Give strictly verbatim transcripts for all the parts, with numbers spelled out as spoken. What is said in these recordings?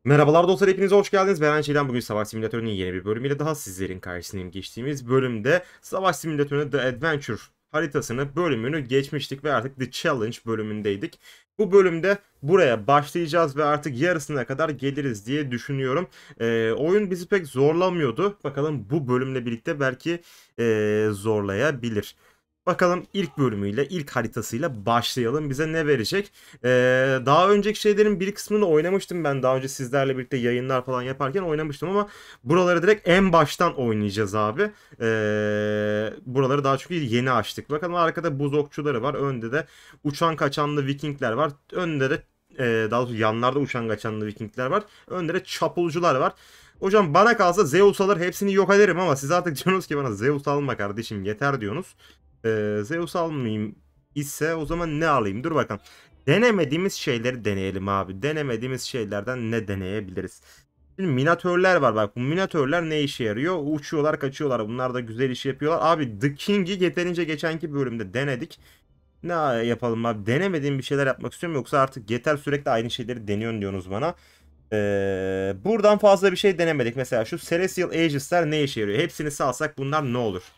Merhabalar dostlar, hepinize hoş geldiniz. Ben Çiğdem. Bugün Savaş Simülatörü'nün yeni bir bölümüyle daha sizlerin karşısındayım. Geçtiğimiz bölümde Savaş Simülatörü'nün The Adventure haritasını bölümünü geçmiştik ve artık The Challenge bölümündeydik. Bu bölümde buraya başlayacağız ve artık yarısına kadar geliriz diye düşünüyorum. Ee, oyun bizi pek zorlamıyordu. Bakalım bu bölümle birlikte belki ee, zorlayabilir. Bakalım ilk bölümüyle, ilk haritasıyla başlayalım. Bize ne verecek? Ee, daha önceki şeylerin bir kısmını oynamıştım ben. Daha önce sizlerle birlikte yayınlar falan yaparken oynamıştım ama buraları direkt en baştan oynayacağız abi. Ee, buraları daha çünkü yeni açtık. Bakalım, arkada buz okçuları var. Önde de uçan kaçanlı Vikingler var. Önde de e, daha doğrusu yanlarda uçan kaçanlı Vikingler var. Önde de çapulcular var. Hocam bana kalsa Zeus alır, hepsini yok ederim ama siz artık diyorsunuz ki bana Zeus alma kardeşim yeter diyorsunuz. Ee, Zeus almayayım ise o zaman ne alayım? Dur bakalım. Denemediğimiz şeyleri deneyelim abi. Denemediğimiz şeylerden ne deneyebiliriz? Şimdi minatörler var bak. Bu minatörler ne işe yarıyor? Uçuyorlar, kaçıyorlar. Bunlar da güzel iş yapıyorlar. Abi The King'i yeterince geçenki bölümde denedik. Ne yapalım abi? Denemediğim bir şeyler yapmak istiyorum. Yoksa artık yeter, sürekli aynı şeyleri deniyorsun diyorsunuz bana. Ee, buradan fazla bir şey denemedik. Mesela şu Celestial Aegis'ler ne işe yarıyor? Hepsini salsak bunlar ne olur?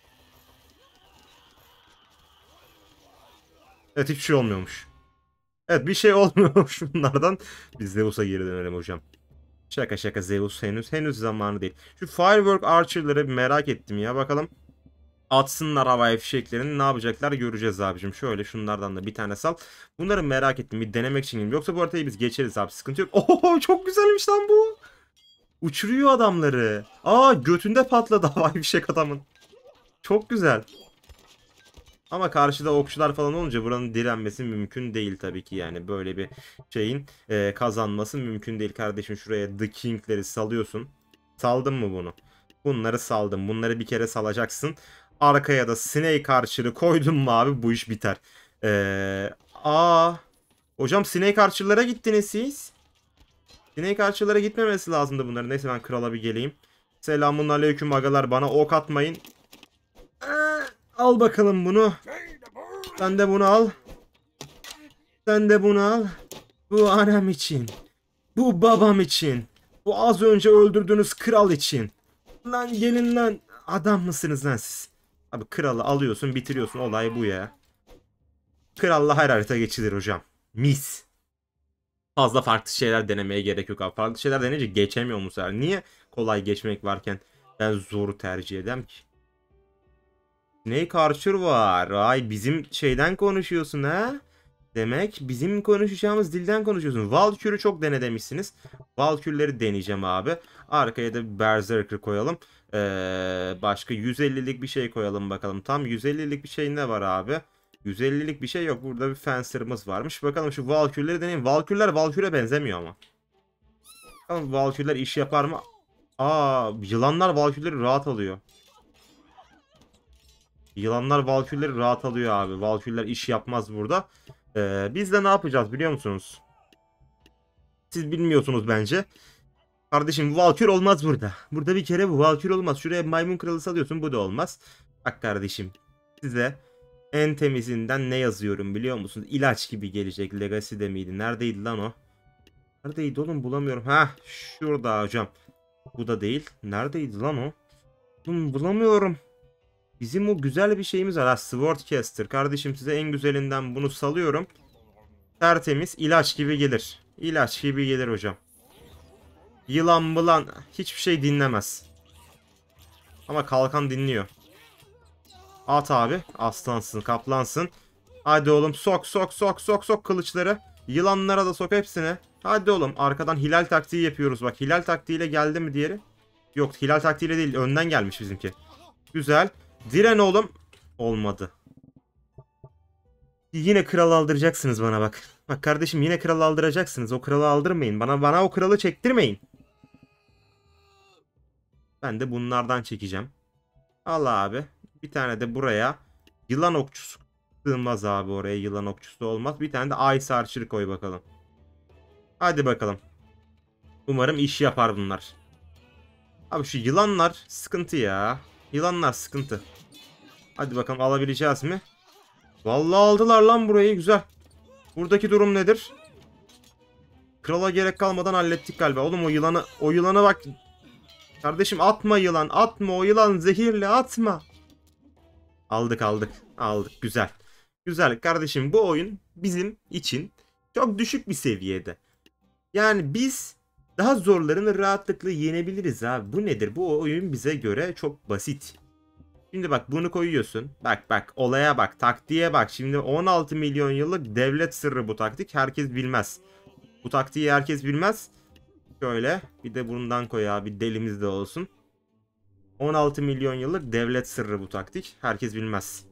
Evet, hiçbir şey olmuyormuş. Evet, bir şey olmuyormuş bunlardan. Biz Zeus'a geri dönelim hocam. Şaka şaka, Zeus henüz henüz zamanı değil. Şu Firework Archer'ları bir merak ettim ya, bakalım. Atsınlar havai fişeklerini, ne yapacaklar göreceğiz abicim. Şöyle şunlardan da bir tane sal. Bunları merak ettim, bir denemek için geldim. Yoksa bu haritayı biz geçeriz abi, sıkıntı yok. Oho, çok güzelmiş lan bu. Uçuruyor adamları. Aa, götünde patladı havai fişek adamın. Çok güzel. Ama karşıda okçular falan olunca buranın direnmesi mümkün değil tabii ki, yani böyle bir şeyin e, kazanması mümkün değil kardeşim. Şuraya The King'leri salıyorsun. Saldın mı bunu? Bunları saldım. Bunları bir kere salacaksın. Arkaya da Snake Archer'ı koydun mu abi, bu iş biter. Ee, aa, hocam Snake Archer'lara gittiniz siz. Snake Archer'lara gitmemesi lazımdı bunların. Neyse, ben krala bir geleyim. Selamun aleyküm agalar, bana ok atmayın. Ee, al bakalım bunu. Sen de bunu al. Sen de bunu al. Bu annem için. Bu babam için. Bu az önce öldürdüğünüz kral için. Lan gelin lan. Adam mısınız lan siz? Abi kralı alıyorsun, bitiriyorsun. Olay bu ya. Kralla her harita geçilir hocam. Mis. Fazla farklı şeyler denemeye gerek yok abi. Farklı şeyler denince geçemiyor mu sefer? Niye kolay geçmek varken ben zoru tercih edem ki? Snake Archer var. Ay, bizim şeyden konuşuyorsun ha? Demek bizim konuşacağımız dilden konuşuyorsun. Valkyrie'ü çok dene demişsiniz. Valkyrie'leri deneyeceğim abi. Arkaya da Berserker koyalım. Ee, başka yüz ellilik bir şey koyalım bakalım. Tam yüz ellilik bir şey ne var abi? yüz ellilik bir şey yok. Burada bir Fencer'ımız varmış. Bakalım şu Valkyrie'leri deneyim. Valkyrie'ler Valkyrie'ye benzemiyor ama. Bakalım Valkyrie'ler iş yapar mı? Aa, yılanlar Valkyrie'leri rahat alıyor. Yılanlar Valkyrie'leri rahat alıyor abi. Valkyrie'ler iş yapmaz burada. Ee, biz de ne yapacağız biliyor musunuz? Siz bilmiyorsunuz bence. Kardeşim, Valkyrie olmaz burada. Burada bir kere bu Valkyrie olmaz. Şuraya maymun kralı salıyorsun, bu da olmaz. Bak kardeşim, size en temizinden ne yazıyorum biliyor musunuz? İlaç gibi gelecek. Legacy'de miydi? Neredeydi lan o? Neredeydi oğlum, bulamıyorum. Ha, şurada hocam. Bu da değil. Neredeydi lan o? Oğlum, bulamıyorum. Bizim o güzel bir şeyimiz var. Ha, Swordcaster. Kardeşim, size en güzelinden bunu salıyorum. Tertemiz ilaç gibi gelir. İlaç gibi gelir hocam. Yılan bulan hiçbir şey dinlemez. Ama kalkan dinliyor. At abi. Aslansın, kaplansın. Hadi oğlum, sok sok sok sok sok kılıçları. Yılanlara da sok hepsine. Hadi oğlum, arkadan hilal taktiği yapıyoruz. Bak, hilal taktiğiyle geldi mi diğeri? Yok, hilal taktiğiyle değil, önden gelmiş bizimki. Güzel. Diren oğlum. Olmadı. Yine kral aldıracaksınız bana bak. Bak kardeşim, yine kral aldıracaksınız. O kralı aldırmayın. Bana bana o kralı çektirmeyin. Ben de bunlardan çekeceğim. Al abi. Bir tane de buraya. Yılan okçusu. Sığmaz abi oraya. Yılan okçusu olmaz. Bir tane de Ice Archer koy bakalım. Hadi bakalım. Umarım iş yapar bunlar. Abi şu yılanlar sıkıntı ya. Yılanlar sıkıntı. Hadi bakalım, alabileceğiz mi? Vallahi aldılar lan burayı. Güzel. Buradaki durum nedir? Krala gerek kalmadan hallettik galiba. Oğlum o yılanı, o yılanı bak. Kardeşim atma yılan, atma o yılan zehirli, atma. Aldık aldık aldık, güzel. Güzel kardeşim, bu oyun bizim için çok düşük bir seviyede. Yani biz daha zorlarını rahatlıkla yenebiliriz abi. Bu nedir? Bu oyun bize göre çok basit. Şimdi bak bunu koyuyorsun. Bak bak olaya bak, taktiğe bak. Şimdi on altı milyon yıllık devlet sırrı bu taktik. Herkes bilmez. Bu taktiği herkes bilmez. Şöyle bir de bundan koy abi, delimiz de olsun. on altı milyon yıllık devlet sırrı bu taktik. Herkes bilmez.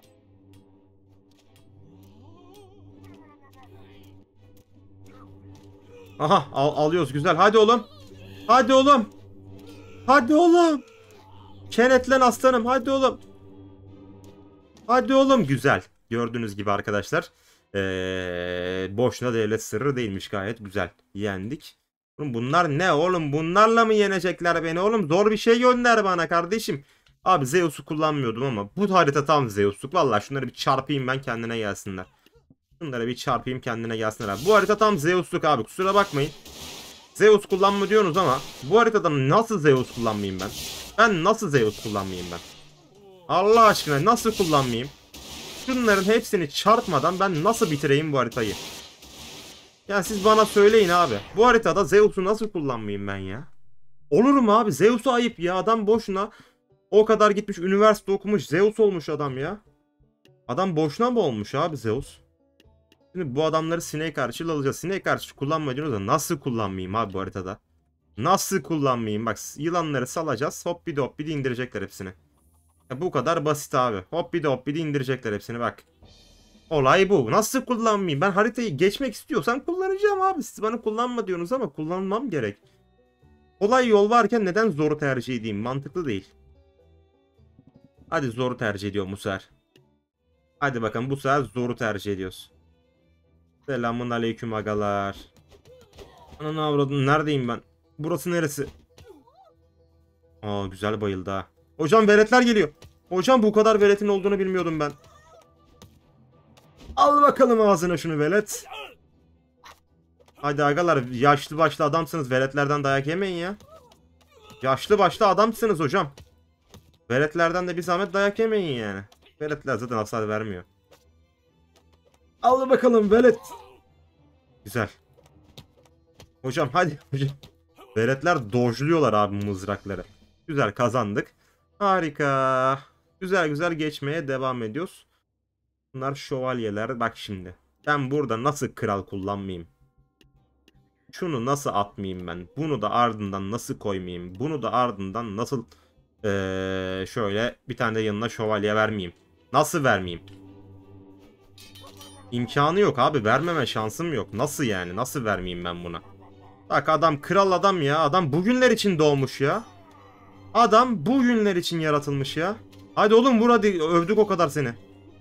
Aha al alıyoruz, güzel. Hadi oğlum. Hadi oğlum. Hadi oğlum. Kenetlen aslanım, hadi oğlum. Hadi oğlum, güzel. Gördüğünüz gibi arkadaşlar. Ee, boşuna devlet sırrı değilmiş, gayet güzel. Yendik. Oğlum bunlar ne oğlum? Bunlarla mı yenecekler beni oğlum? Zor bir şey gönder bana kardeşim. Abi Zeus'u kullanmıyordum ama bu harita tam Zeus'luk. Vallahi şunları bir çarpayım ben, kendine gelsinler. Şunları bir çarpayım, kendine gelsinler abi. Bu harita tam Zeus'luk abi, kusura bakmayın. Zeus kullanma diyorsunuz ama bu haritada nasıl Zeus kullanmayayım ben? Ben nasıl Zeus kullanmayayım ben? Allah aşkına nasıl kullanmayayım? Şunların hepsini çarpmadan ben nasıl bitireyim bu haritayı? Ya siz bana söyleyin abi. Bu haritada Zeus'u nasıl kullanmayayım ben ya? Olur mu abi? Zeus'u ayıp ya. Adam boşuna o kadar gitmiş, üniversite okumuş, Zeus olmuş adam ya. Adam boşuna mı olmuş abi Zeus? Şimdi bu adamları sineğe karşı alacağız. Sineğe karşı kullanma diyoruz da nasıl kullanmayayım abi bu haritada? Nasıl kullanmayayım? Bak yılanları salacağız. Hop bir de hop bir de indirecekler hepsini. Ya bu kadar basit abi. Hop bir de hop bir de indirecekler hepsini bak. Olay bu. Nasıl kullanmayayım? Ben haritayı geçmek istiyorsam kullanacağım abi. Siz bana kullanma diyorsunuz ama kullanmam gerek. Kolay yol varken neden zoru tercih edeyim? Mantıklı değil. Hadi zoru tercih ediyorum bu sefer. Hadi bakalım bu sefer zoru tercih ediyoruz. Selamun aleyküm agalar. Ananı avradın, neredeyim ben? Burası neresi? Aa güzel bayıldı ha. Hocam veletler geliyor. Hocam bu kadar veletin olduğunu bilmiyordum ben. Al bakalım ağzına şunu velet. Hadi agalar, yaşlı başlı adamsınız, veletlerden dayak yemeyin ya. Yaşlı başlı adamsınız hocam. Veletlerden de bir zahmet dayak yemeyin yani. Veletler zaten hasar vermiyor. Al bakalım velet. Güzel. Hocam hadi hocam. Veletler dojluyorlar abi mızrakları. Güzel, kazandık. Harika. Güzel güzel geçmeye devam ediyoruz. Bunlar şövalyeler. Bak şimdi. Ben burada nasıl kral kullanmayayım? Şunu nasıl atmayayım ben? Bunu da ardından nasıl koymayayım? Bunu da ardından nasıl ee, şöyle bir tane de yanına şövalye vermeyeyim? Nasıl vermeyeyim? İmkanı yok abi. Vermeme şansım yok. Nasıl yani? Nasıl vermeyeyim ben buna? Bak adam kral adam ya. Adam bugünler için doğmuş ya. Adam bugünler için yaratılmış ya. Hadi oğlum vur hadi. Övdük o kadar seni.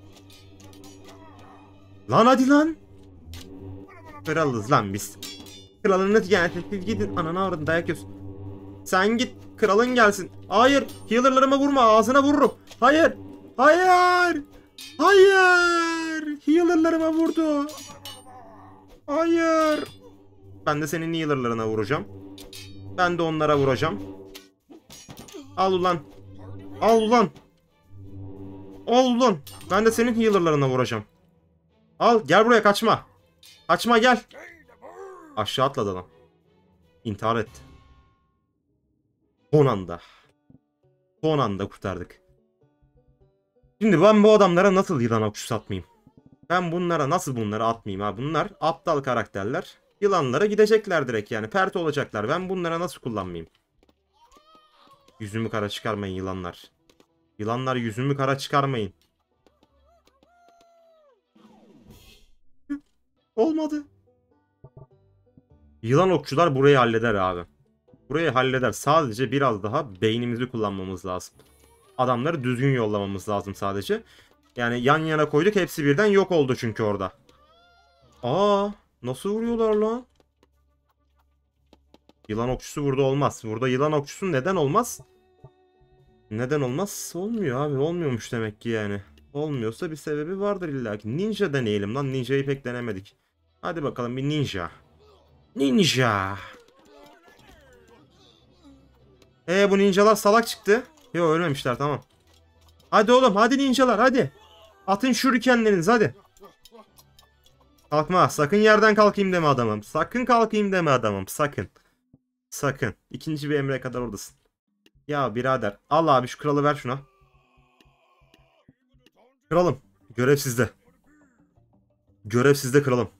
Lan hadi lan. Kralız lan biz. Kralınız gelsin. Siz gidin. Ananı avradın, dayak yiyorsun. Sen git. Kralın gelsin. Hayır. Healer'larıma vurma. Ağzına vururum. Hayır. Hayır. Hayır. Healer'larıma vurdu. Hayır. Ben de senin healer'larına vuracağım. Ben de onlara vuracağım. Al ulan. Al ulan. Al ulan. Ben de senin healer'larına vuracağım. Al gel buraya, kaçma. Kaçma gel. Aşağı atladı lan. İntihar etti. Son anda. Son anda kurtardık. Şimdi ben bu adamlara nasıl yılan okçusu atmayayım? Ben bunlara nasıl bunları atmayayım ha? Bunlar aptal karakterler. Yılanlara gidecekler direkt yani. Pert olacaklar. Ben bunlara nasıl kullanmayayım? Yüzümü kara çıkarmayın yılanlar. Yılanlar yüzümü kara çıkarmayın. Olmadı. Yılan okçular burayı halleder abi. Burayı halleder. Sadece biraz daha beynimizi kullanmamız lazım. Adamları düzgün yollamamız lazım sadece. Yani yan yana koyduk, hepsi birden yok oldu çünkü orada. Aa, nasıl vuruyorlar lan? Yılan okçusu burada olmaz. Burada yılan okçusu neden olmaz? Neden olmaz? Olmuyor abi. Olmuyormuş demek ki yani. Olmuyorsa bir sebebi vardır illa ki. Ninja deneyelim lan. Ninja'yı pek denemedik. Hadi bakalım bir ninja. Ninja. Ee bu ninjalar salak çıktı. Yo ölmemişler tamam. Hadi oğlum hadi ninjalar hadi. Atın şurikenleriniz hadi. Kalkma sakın yerden kalkayım deme adamım. Sakın kalkayım deme adamım sakın. Sakın. İkinci bir emre kadar oradasın. Ya birader al abi şu kralı ver şuna. Kralım görev sizde. Görev sizde kralım.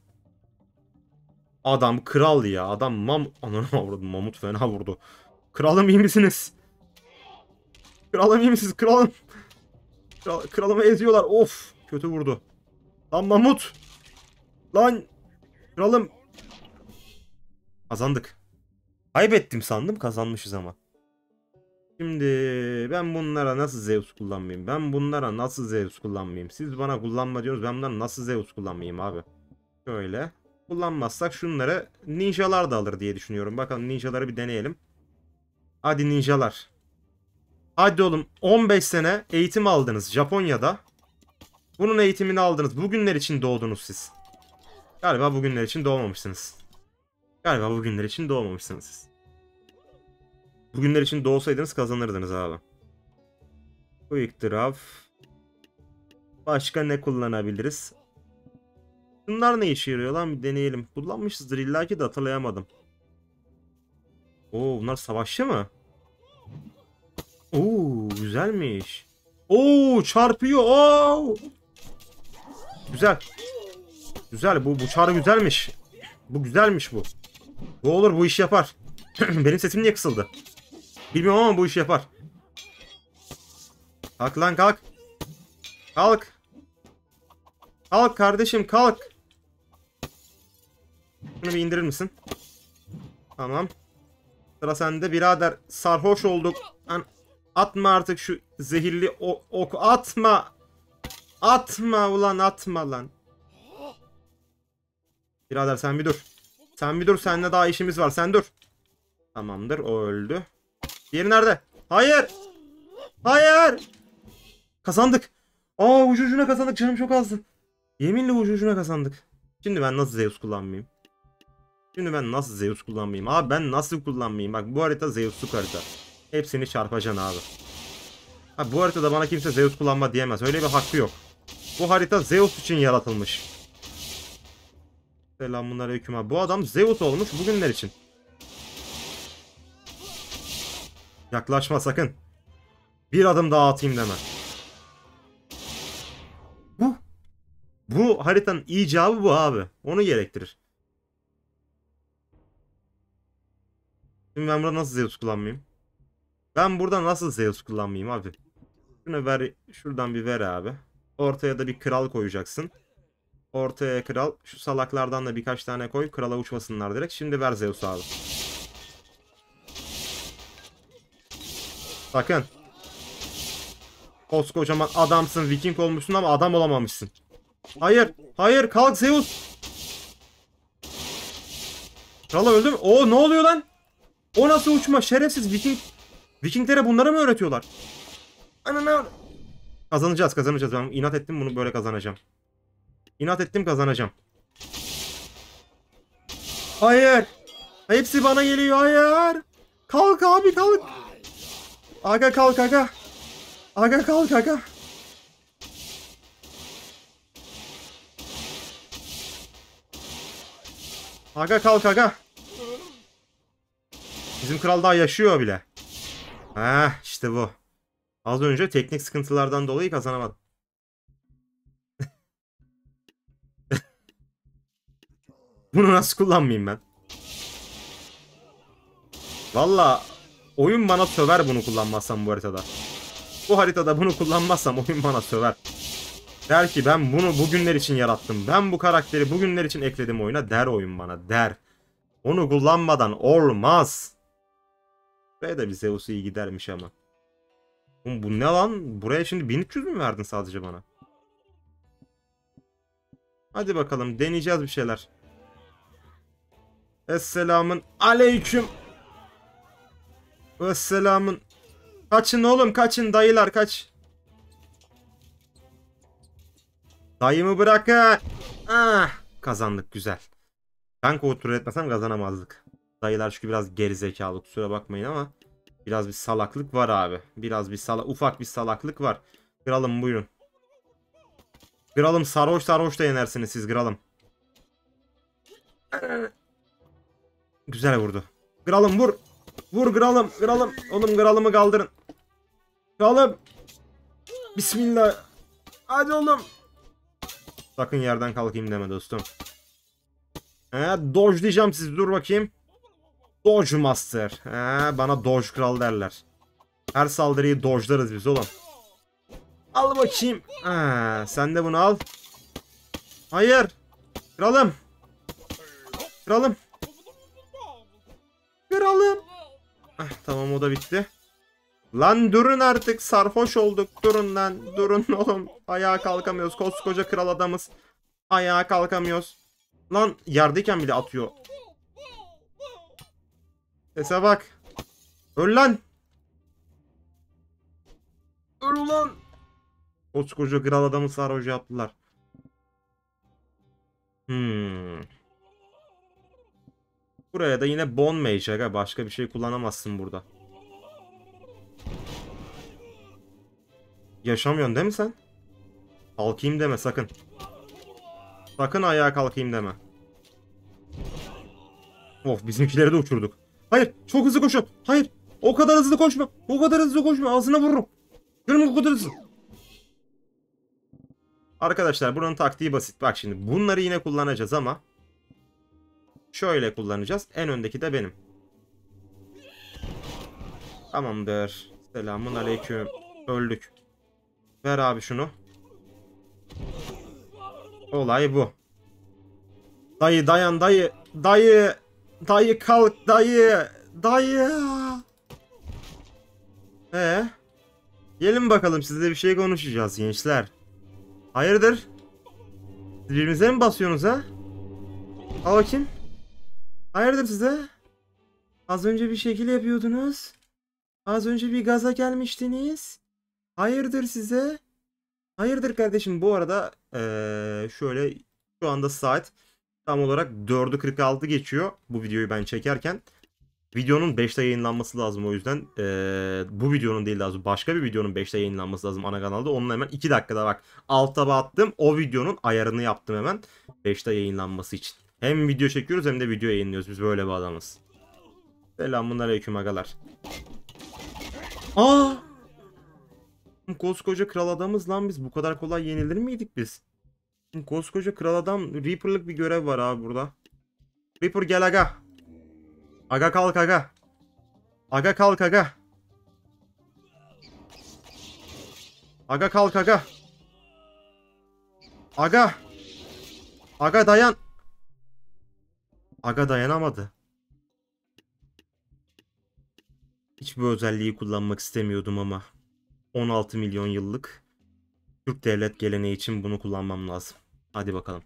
Adam kral ya. Adam mam... Ananı avradım. Mamut fena vurdu. Kralım iyi misiniz? Kralım iyi misiniz? Kralım. Kral, kralımı eziyorlar. Of. Kötü vurdu. Lan mamut. Lan. Kralım. Kazandık. Kaybettim sandım. Kazanmışız ama. Şimdi ben bunlara nasıl Zeus kullanmayayım? Ben bunlara nasıl Zeus kullanmayayım? Siz bana kullanma diyorsunuz. Ben bunlara nasıl Zeus kullanmayayım abi? Şöyle. Kullanmazsak şunları ninjalar da alır diye düşünüyorum. Bakalım ninjaları bir deneyelim. Hadi ninjalar. Hadi oğlum on beş sene eğitim aldınız Japonya'da. Bunun eğitimini aldınız. Bugünler için doğdunuz siz. Galiba bugünler için doğmamışsınız. Galiba bugünler için doğmamışsınız siz. Bugünler için doğsaydınız kazanırdınız abi. Quick Draw. Başka ne kullanabiliriz? Bunlar ne işe yarıyor lan bir deneyelim. Kullanmışızdır illaki de hatırlayamadım. Oo bunlar savaşçı mı? Oo güzelmiş. Oo çarpıyor. Oo. Güzel. Güzel bu bu çar güzelmiş. Bu güzelmiş bu. Bu olur bu iş yapar. Benim sesim niye kısıldı? Bilmiyorum ama bu iş yapar. Kalk lan kalk. Kalk. Kalk kardeşim kalk. Şunu bir indirir misin? Tamam. Sıra sende birader. Sarhoş olduk. An atma artık şu zehirli oku. Atma. Atma ulan atma lan. Birader sen bir dur. Sen bir dur. Seninle daha işimiz var. Sen dur. Tamamdır. O öldü. Diğeri nerede? Hayır. Hayır. Kazandık. Aa ucu ucuna kazandık. Canım çok azdı. Yeminle ucu ucuna kazandık. Şimdi ben nasıl Zeus kullanmayayım? Şimdi ben nasıl Zeus kullanmayayım? Abi ben nasıl kullanmayayım? Bak bu harita Zeus'luk harita. Hepsini çarpacaksın abi. Ha, bu haritada bana kimse Zeus kullanma diyemez. Öyle bir hakkı yok. Bu harita Zeus için yaratılmış. Selamünaleyküm abi. Bu adam Zeus olmuş bugünler için. Yaklaşma sakın. Bir adım daha atayım deme. Bu. Bu haritanın icabı bu abi. Onu gerektirir. Şimdi ben burada nasıl Zeus kullanmayayım? Ben burada nasıl Zeus kullanmayayım abi? Şunu ver. Şuradan bir ver abi. Ortaya da bir kral koyacaksın. Ortaya kral. Şu salaklardan da birkaç tane koy. Krala uçmasınlar direkt. Şimdi ver Zeus abi. Bakın. Koskocaman adamsın. Viking olmuşsun ama adam olamamışsın. Hayır. Hayır. Kalk Zeus. Krala öldü mü? Oo ne oluyor lan? O nasıl uçma? Şerefsiz Viking. Vikinglere bunları mı öğretiyorlar? Ananı. Kazanacağız kazanacağız. Ben inat ettim bunu böyle kazanacağım. İnat ettim kazanacağım. Hayır. Hepsi bana geliyor hayır. Kalk abi kalk. Aga kalk aga. Aga kalk aga. Aga kalk aga. Bizim kral daha yaşıyor bile. Heh işte bu. Az önce teknik sıkıntılardan dolayı kazanamadım. Bunu nasıl kullanmayayım ben? Valla oyun bana söver bunu kullanmazsam bu haritada. Bu haritada bunu kullanmazsam oyun bana söver. Der ki ben bunu bugünler için yarattım. Ben bu karakteri bugünler için ekledim oyuna der oyun bana der. Onu kullanmadan olmaz. Buraya da bir Zeus iyi gidermiş ama. Oğlum bu ne lan? Buraya şimdi bin üç yüz mü verdin sadece bana? Hadi bakalım deneyeceğiz bir şeyler. Esselamun aleyküm. Esselamun. Kaçın oğlum kaçın dayılar kaç. Dayımı bırakın. Ah, kazandık güzel. Ben kontrol etmesem kazanamazdık. Dayılar çünkü biraz gerizekalı, kusura bakmayın ama biraz bir salaklık var abi. Biraz bir sala ufak bir salaklık var. Kralım buyurun. Kralım sarhoş sarhoş da yenersiniz siz kralım. Güzel vurdu. Kralım vur. Vur kralım kralım. Oğlum kralımı kaldırın. Kralım. Bismillah. Hadi oğlum. Sakın yerden kalkayım deme dostum. He, dodge diyeceğim siz, dur bakayım. Dodge Master. He, bana Dodge Kral derler. Her saldırıyı dodge'larız biz oğlum. Al bakayım. Ha, sen de bunu al. Hayır. Kralım. Kralım. Kralım. Ah, tamam o da bitti. Lan durun artık, sarhoş olduk. Durun lan. Durun oğlum. Ayağa kalkamıyoruz. Koskoca kral adamız. Ayağa kalkamıyoruz. Lan yerdeyken bile atıyor. Sese bak. Öl lan. Öl ulan. Koskoca kral adamı sarhoş yaptılar. Hmm. Buraya da yine Bone Mage aga. Başka bir şey kullanamazsın burada. Yaşamıyorsun değil mi sen? Kalkayım deme sakın. Sakın ayağa kalkayım deme. Of, bizimkileri de uçurduk. Hayır, çok hızlı koşun. Hayır, o kadar hızlı koşma. O kadar hızlı koşma, ağzına vururum. Görüm o kadar hızlı. Arkadaşlar buranın taktiği basit. Bak şimdi bunları yine kullanacağız ama şöyle kullanacağız. En öndeki de benim. Tamamdır. Selamun aleyküm. Öldük. Ver abi şunu. Olay bu. Dayı dayan dayı. Dayı. Dayı kalk dayı. Dayı. Ee, gelin bakalım, sizle bir şey konuşacağız gençler. Hayırdır? Siz birbirinize mi basıyorsunuz ha? Al bakayım. Hayırdır size? Az önce bir şekil yapıyordunuz. Az önce bir gaza gelmiştiniz. Hayırdır size? Hayırdır kardeşim, bu arada ee, şöyle şu anda saat tam olarak dördü kırk altı geçiyor bu videoyu ben çekerken. Videonun beşte yayınlanması lazım, o yüzden ee, bu videonun değil lazım, başka bir videonun beşte yayınlanması lazım ana kanalda. Onun hemen iki dakikada bak alt taba attım, o videonun ayarını yaptım hemen beşte yayınlanması için. Hem video çekiyoruz hem de video yayınlıyoruz, biz böyle bir adamız. Selamünaleyküm agalar. Aa! Koskoca kral adamız lan biz, bu kadar kolay yenilir miydik biz? Koskoca kral adam, Reaper'lık bir görev var abi burada. Reaper gel aga. Aga kalk aga. Aga kalk aga. Aga kalk aga. Aga. Aga dayan. Aga dayanamadı. Hiç bu özelliği kullanmak istemiyordum ama on altı milyon yıllık Türk devlet geleneği için bunu kullanmam lazım. Hadi bakalım.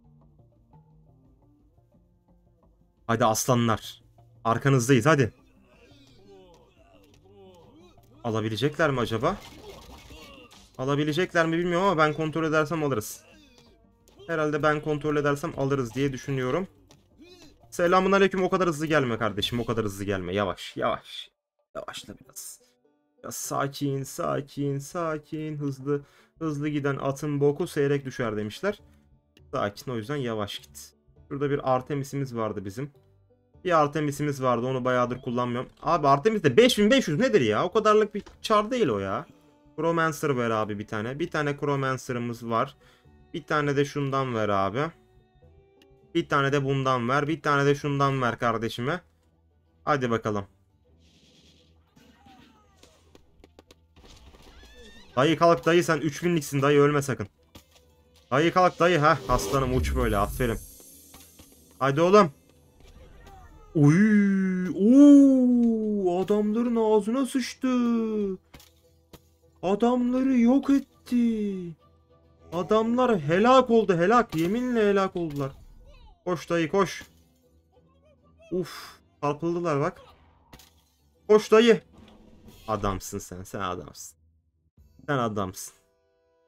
Hadi aslanlar. Arkanızdayız hadi. Alabilecekler mi acaba? Alabilecekler mi bilmiyorum ama ben kontrol edersem alırız. Herhalde ben kontrol edersem alırız diye düşünüyorum. Selamun aleyküm, o kadar hızlı gelme kardeşim, o kadar hızlı gelme. Yavaş yavaş. Yavaşla biraz. Biraz sakin sakin sakin, hızlı hızlı giden atın boku seyrek düşer demişler. Sakin, o yüzden yavaş git. Şurada bir Artemis'imiz vardı bizim. Bir Artemis'imiz vardı, onu bayağıdır kullanmıyorum. Abi Artemis de beş bin beş yüz nedir ya? O kadarlık bir çar değil o ya. Chromancer ver abi bir tane. Bir tane Chromancer'ımız var. Bir tane de şundan ver abi. Bir tane de bundan ver. Bir tane de şundan ver kardeşime. Hadi bakalım. Dayı kalk dayı, sen üç binliksin dayı, ölme sakın. Dayı kalk dayı, ha aslanım uç böyle, aferin. Hadi oğlum. Uy, oo, adamların ağzına sıçtı. Adamları yok etti. Adamlar helak oldu, helak, yeminle helak oldular. Koş dayı koş. Uf, çarpıldılar bak. Koş dayı. Adamsın sen, sen adamsın. Sen adamsın.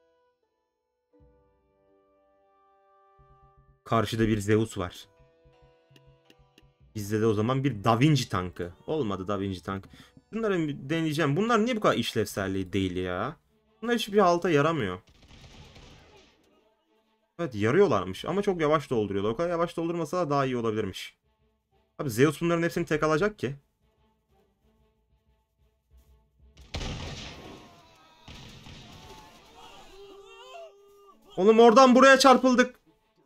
Karşıda bir Zeus var. Bizde de o zaman bir Da Vinci tankı. Olmadı Da Vinci tank. Bunları deneyeceğim. Bunlar niye bu kadar işlevselliği değil ya? Bunlar hiçbir halta yaramıyor. Evet yarıyorlarmış ama çok yavaş dolduruyorlar. O kadar yavaş doldurmasa da daha iyi olabilirmiş. Abi Zeus bunların hepsini tek alacak ki. Oğlum oradan buraya çarpıldık.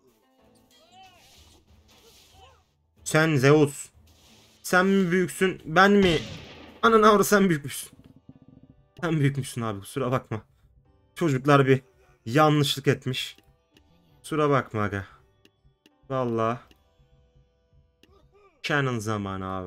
Sen Zeus. Sen mi büyüksün ben mi? Ananı avra sen büyükmüşsün. Sen büyükmüşsün abi kusura bakma. Çocuklar bir yanlışlık etmiş. Kusura bakma aga. Vallahi. Canon zamanı abi.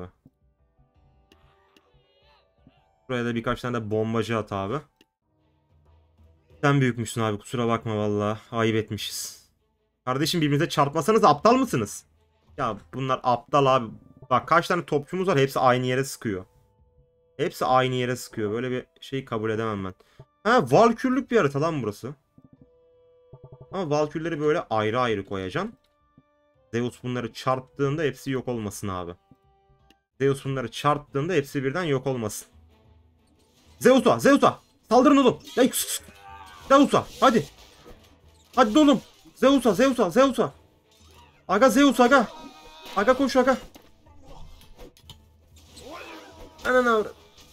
Buraya da birkaç tane de bombacı at abi. Sen büyükmüşsün abi kusura bakma vallahi. Ayıp etmişiz. Kardeşim birbirinize çarpmasanız aptal mısınız? Ya bunlar aptal abi. Bak kaç tane topçumuz var hepsi aynı yere sıkıyor. Hepsi aynı yere sıkıyor. Böyle bir şey kabul edemem ben. Ha Valkürlük bir harita lan burası. Ama Valkürleri böyle ayrı ayrı koyacaksın. Zeus bunları çarptığında hepsi yok olmasın abi. Zeus bunları çarptığında hepsi birden yok olmasın. Zeus'a Zeus'a saldırın oğlum. Zeus'a hadi. Hadi oğlum. Zeus'a Zeus'a Zeus'a. Aga Zeus aga. Aga koş aga. Ananı avradı.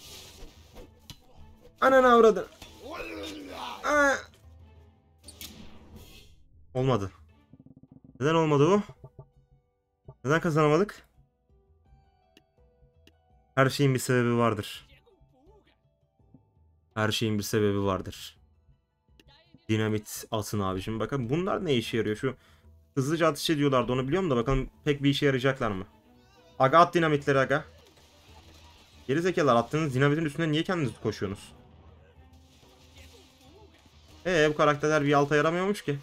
Ananı avradı. Aa. Olmadı. Neden olmadı bu? Neden kazanamadık? Her şeyin bir sebebi vardır. Her şeyin bir sebebi vardır. Dinamit atın abi. Şimdi bakın bunlar ne işe yarıyor? Şu hızlıca ateş ediyorlardı onu biliyorum da bakalım pek bir işe yarayacaklar mı? Aga at dinamitleri aga. Geri zekalar attığınız dinamitin üstüne niye kendiniz koşuyorsunuz? Eee bu karakterler bir alta yaramıyormuş ki.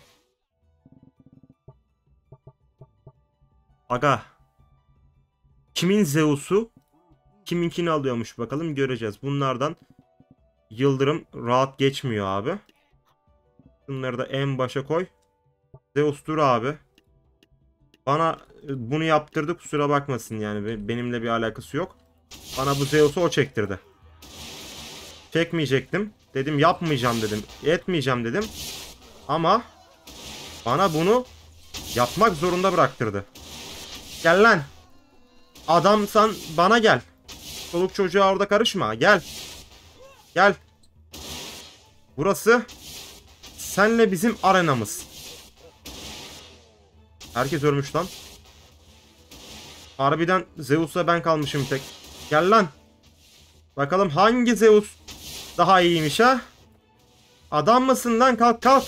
Aga. Kimin Zeus'u kiminkini alıyormuş bakalım göreceğiz. Bunlardan yıldırım rahat geçmiyor abi. Bunları da en başa koy. Zeus dur abi. Bana bunu yaptırdı kusura bakmasın yani benimle bir alakası yok. Bana bu Zeus'u o çektirdi. Çekmeyecektim. Dedim yapmayacağım dedim. Etmeyeceğim dedim. Ama bana bunu yapmak zorunda bıraktırdı. Gel lan. Adamsan bana gel. Çoluk çocuğa orada karışma. Gel. Gel. Burası senle bizim arenamız. Herkes ölmüş lan. Harbiden Zeus'la ben kalmışım tek. Gel lan. Bakalım hangi Zeus daha iyiymiş ha? Adam mısın lan? Kalk kalk.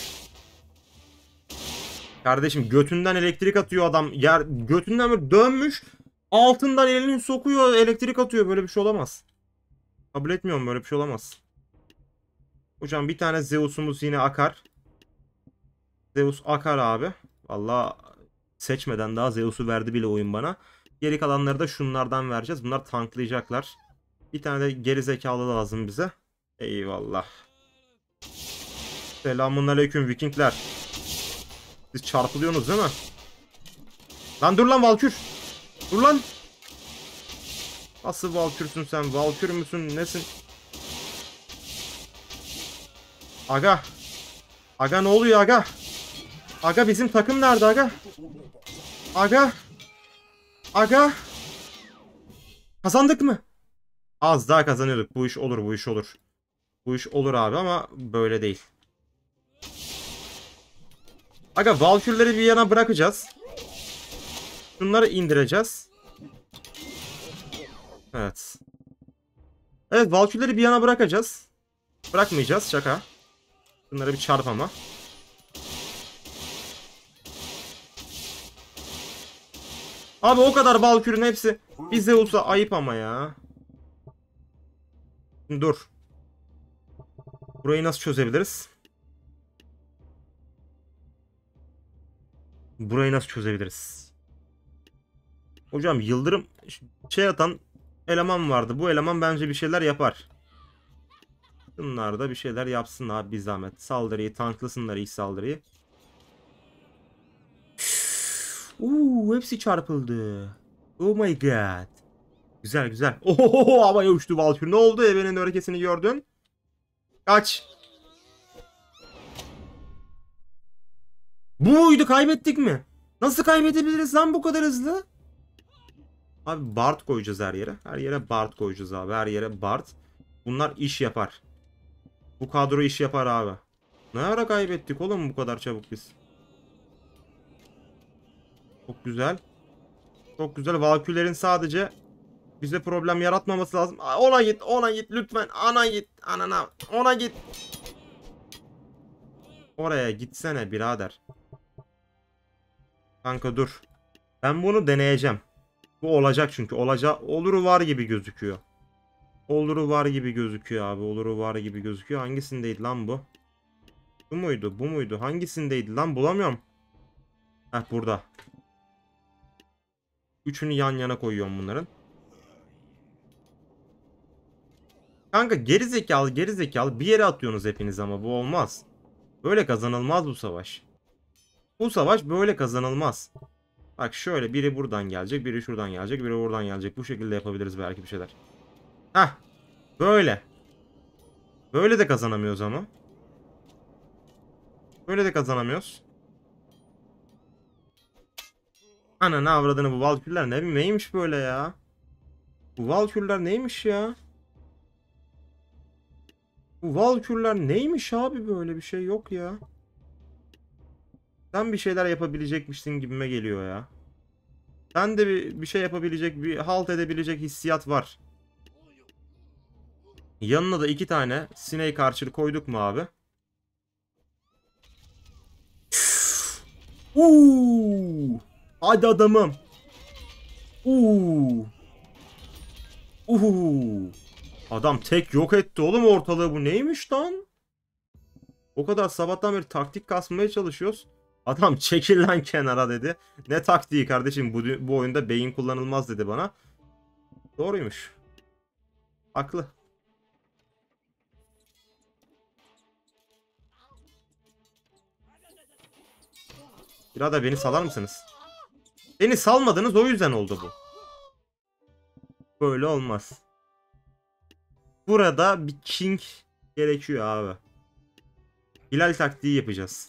Kardeşim götünden elektrik atıyor adam. Yer götünden böyle dönmüş. Altından elini sokuyor, elektrik atıyor. Böyle bir şey olamaz. Kabul etmiyorum böyle bir şey olamaz. Hocam bir tane Zeus'umuz yine akar. Zeus akar abi. Vallahi seçmeden daha Zeus'u verdi bile oyun bana. Geri kalanları da şunlardan vereceğiz. Bunlar tanklayacaklar. Bir tane de geri zekalı lazım bize. Eyvallah. Selamünaleyküm Vikingler. Siz çarpılıyorsunuz değil mi? Lan dur lan Valkür. Dur lan. Nasıl Valkürsün sen? Valkür müsün? Nesin? Aga. Aga ne oluyor aga? Aga bizim takım nerede aga? Aga. Aga. Kazandık mı? Az daha kazanıyorduk. Bu iş olur, bu iş olur. Bu iş olur abi ama böyle değil. Aga Valkürleri bir yana bırakacağız. Şunları indireceğiz. Evet. Evet Valkürleri bir yana bırakacağız. Bırakmayacağız şaka. Bunları bir çarp ama. Abi o kadar Valkür'ün hepsi bir Zeus'a ayıp ama ya. Dur. Burayı nasıl çözebiliriz? Burayı nasıl çözebiliriz? Hocam yıldırım şey atan eleman vardı. Bu eleman bence bir şeyler yapar. Bunlar da bir şeyler yapsın abi bir zahmet. Saldırıyı tanklasınlar ilk saldırıyı. Uuu hepsi çarpıldı. Oh my god. Güzel güzel. Oho, havaya uçtu Valkyrie. Ne oldu? Ebenin örekesini gördün. Kaç. Bu muydu? Kaybettik mi? Nasıl kaybedebiliriz lan bu kadar hızlı? Abi Bard koyacağız her yere. Her yere Bard koyacağız abi. Her yere Bard. Bunlar iş yapar. Bu kadro iş yapar abi. Ne ara kaybettik oğlum bu kadar çabuk biz? Çok güzel. Çok güzel. Valküllerin sadece bize problem yaratmaması lazım. Ona git, ona git lütfen. Ana git, anana. Ona git. Oraya gitsene birader. Kanka dur. Ben bunu deneyeceğim. Bu olacak çünkü. Olacak. Oluru var gibi gözüküyor. Oluru var gibi gözüküyor abi. Oluru var gibi gözüküyor. Hangisindeydi lan bu? Bu muydu? Bu muydu? Hangisindeydi lan? Bulamıyorum. Heh burada. Üçünü yan yana koyuyorum bunların. Kanka geri zekalı geri zekalı bir yere atıyorsunuz hepiniz ama bu olmaz. Böyle kazanılmaz bu savaş. Bu savaş böyle kazanılmaz. Bak şöyle biri buradan gelecek, biri şuradan gelecek, biri buradan gelecek. Bu şekilde yapabiliriz belki bir şeyler. Hah. Böyle. Böyle de kazanamıyoruz ama. Böyle de kazanamıyoruz. Ananı avradını bu Valkürler ne neymiş böyle ya? Bu Valkürler neymiş ya? Bu Valkürler neymiş abi böyle bir şey yok ya. Sen bir şeyler yapabilecekmişsin gibime geliyor ya. Sen de bir, bir şey yapabilecek, bir halt edebilecek hissiyat var. Yanına da iki tane Snake Archer koyduk mu abi? Uuu. Hadi adamım. Uuu. Uuu. Adam tek yok etti oğlum ortalığı, bu neymiş lan? O kadar sabahtan beri taktik kasmaya çalışıyoruz. Adam çekil lan kenara dedi. Ne taktiği kardeşim, bu, bu oyunda beyin kullanılmaz dedi bana. Doğruymuş. Haklı. Birader beni salar mısınız? Beni salmadınız, o yüzden oldu bu. Böyle olmaz. Burada bir king gerekiyor abi. Hilal taktiği yapacağız.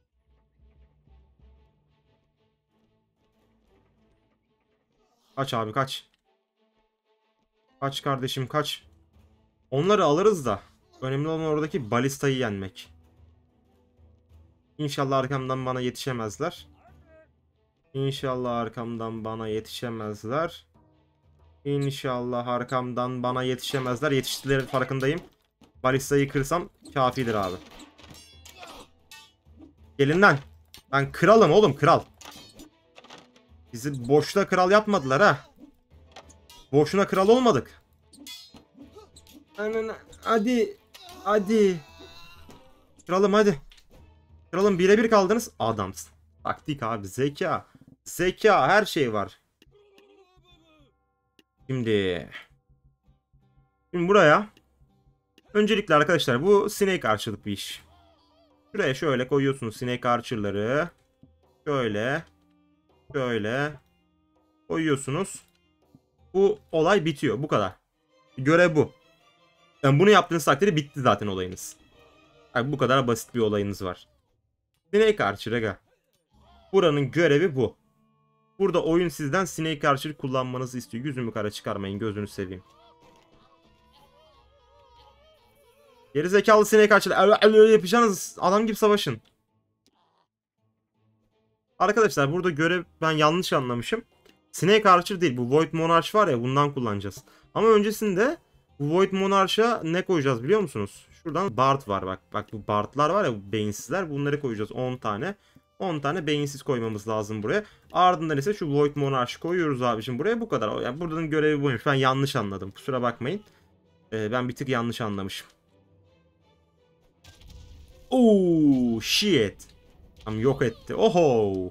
Kaç abi kaç. Kaç kardeşim kaç. Onları alırız da. Önemli olan oradaki balistayı yenmek. İnşallah arkamdan bana yetişemezler. İnşallah arkamdan bana yetişemezler. İnşallah arkamdan bana yetişemezler. Yetiştiler farkındayım. Balistayı kırsam kafidir abi. Gelin lan. Ben kralım oğlum, kral. Bizi boşuna kral yapmadılar ha. Boşuna kral olmadık. Hadi. Hadi. Kralım hadi. Kralım birebir kaldınız. Adamsın. Taktik abi, zeka. Zeka, her şey var. Şimdi. Şimdi buraya. Öncelikle arkadaşlar bu Snake Archer'lık bir iş. Şuraya şöyle koyuyorsunuz Snake Archer'ları. Şöyle. Şöyle. Koyuyorsunuz. Bu olay bitiyor. Bu kadar. Görev bu. Yani bunu yaptığınız takdirde bitti zaten olayınız. Yani bu kadar basit bir olayınız var. Snake Archer aga. Buranın görevi bu. Burada oyun sizden Snake Archer kullanmanızı istiyor. Yüzümü kara çıkarmayın, gözünü seveyim. Gerizekalı Snake Archer öyle yapacaksınız. Adam gibi savaşın. Arkadaşlar burada görev, ben yanlış anlamışım. Snake Archer değil, bu Void Monarch var ya, bundan kullanacağız. Ama öncesinde bu Void Monarch'a ne koyacağız biliyor musunuz? Şuradan Bard var bak. Bak bu Bard'lar var ya, bu beyinsizler, bunları koyacağız on tane. on tane beyinsiz koymamız lazım buraya. Ardından ise şu Void Monarch'ı koyuyoruz abicim buraya, bu kadar. Yani buradan görevi buymuş. Ben yanlış anladım. Kusura bakmayın. Ee, ben bir tık yanlış anlamışım. Oh shit. Tam yok etti. Oho.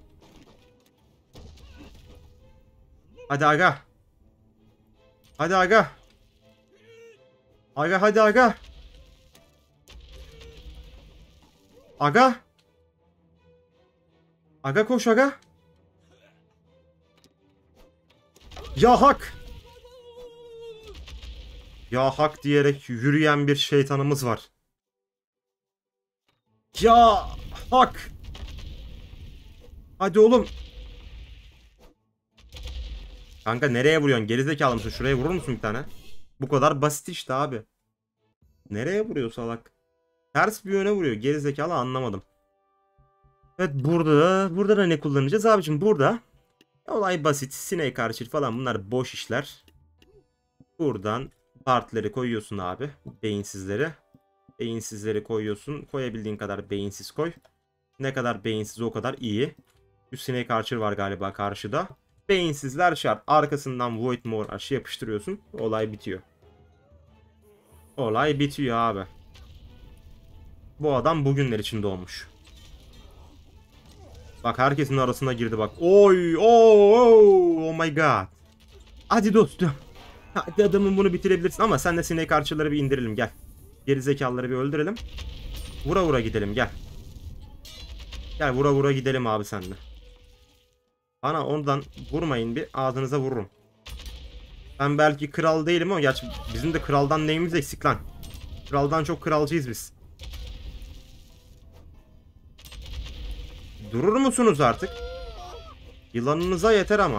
Hadi aga. Hadi aga. Aga hadi aga. Aga. Aga koş aga. Ya hak. Ya hak diyerek yürüyen bir şeytanımız var. Ya hak. Hadi oğlum. Kanka nereye vuruyorsun? Gerizekalı mısın? Şuraya vurur musun bir tane? Bu kadar basit işte abi. Nereye vuruyor salak? Ters bir yöne vuruyor. Gerizekalı anlamadım. Evet burada. Burada da ne kullanacağız abicim? Burada. Olay basit. Snake Archer falan bunlar boş işler. Buradan partları koyuyorsun abi. Beyinsizleri. Beyinsizleri koyuyorsun. Koyabildiğin kadar beyinsiz koy. Ne kadar beyinsiz o kadar iyi. Bir Snake Archer var galiba karşıda. Beyinsizler şart. Arkasından Void Mor aşı yapıştırıyorsun. Olay bitiyor. Olay bitiyor abi. Bu adam bugünler için doğmuş. Bak herkesin arasına girdi bak. Oy, oh, oh, oh my god. Hadi dostum. Hadi adamın bunu bitirebilirsin ama sen de Snake Archer'ları bir indirelim gel. Gerizekalıları bir öldürelim. Vura vura gidelim gel. Gel vura vura gidelim abi seninle. Bana ondan vurmayın bir ağzınıza vururum. Ben belki kral değilim ama gerçi bizim de kraldan neyimiz eksik lan. Kraldan çok kralcıyız biz. Durur musunuz artık? Yılanınıza yeter ama.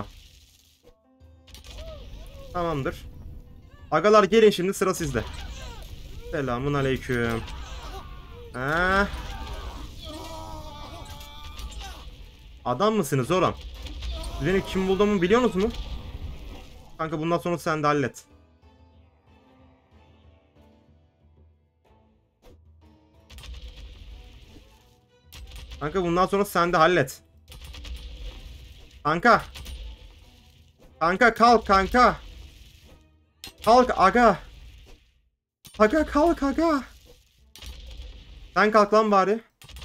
Tamamdır. Agalar gelin şimdi sıra sizde. Selamun aleyküm. Ha? Adam mısınız oğlum? Benim kim bulduğumu biliyor musun? Kanka bundan sonra sen de hallet. Kanka bundan sonra sen de hallet. Kanka. Kanka kalk kanka. Kalk aga. Aga kalk aga. Sen kalk lan bari.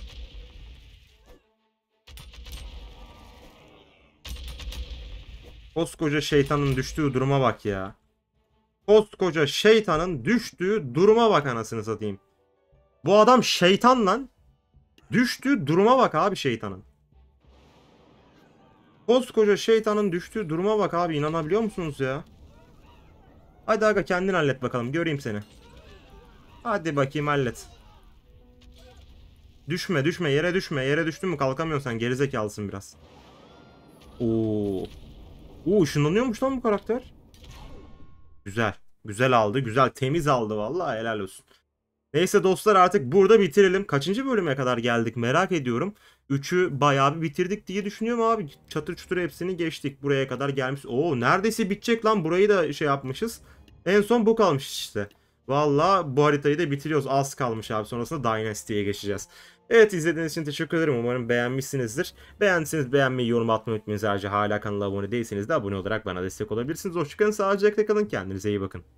Koskoca şeytanın düştüğü duruma bak ya. Koskoca şeytanın düştüğü duruma bak anasını satayım. Bu adam şeytan lan. Düştüğü duruma bak abi şeytanın. Koskoca şeytanın düştüğü duruma bak abi inanabiliyor musunuz ya? Hadi aga kendin hallet bakalım göreyim seni. Hadi bakayım hallet. Düşme düşme yere düşme yere düştün mü kalkamıyorsun sen gerizekalısın biraz. Oo. Oo ışınlanıyormuş lan bu karakter. Güzel. Güzel aldı güzel temiz aldı vallahi helal olsun. Neyse dostlar artık burada bitirelim. Kaçıncı bölüme kadar geldik merak ediyorum. üçü bayağı bir bitirdik diye düşünüyorum abi. Çatır çutur hepsini geçtik. Buraya kadar gelmiş. Oo neredeyse bitecek lan. Burayı da şey yapmışız. En son bu kalmış işte. Valla bu haritayı da bitiriyoruz. Az kalmış abi. Sonrasında Dynasty'ye geçeceğiz. Evet izlediğiniz için teşekkür ederim. Umarım beğenmişsinizdir. Beğendiyseniz beğenmeyi, yorum atmayı unutmayın. Ayrıca hala kanala abone değilseniz de abone olarak bana destek olabilirsiniz. Hoşçakalın, sağlıcakla kalın. Kendinize iyi bakın.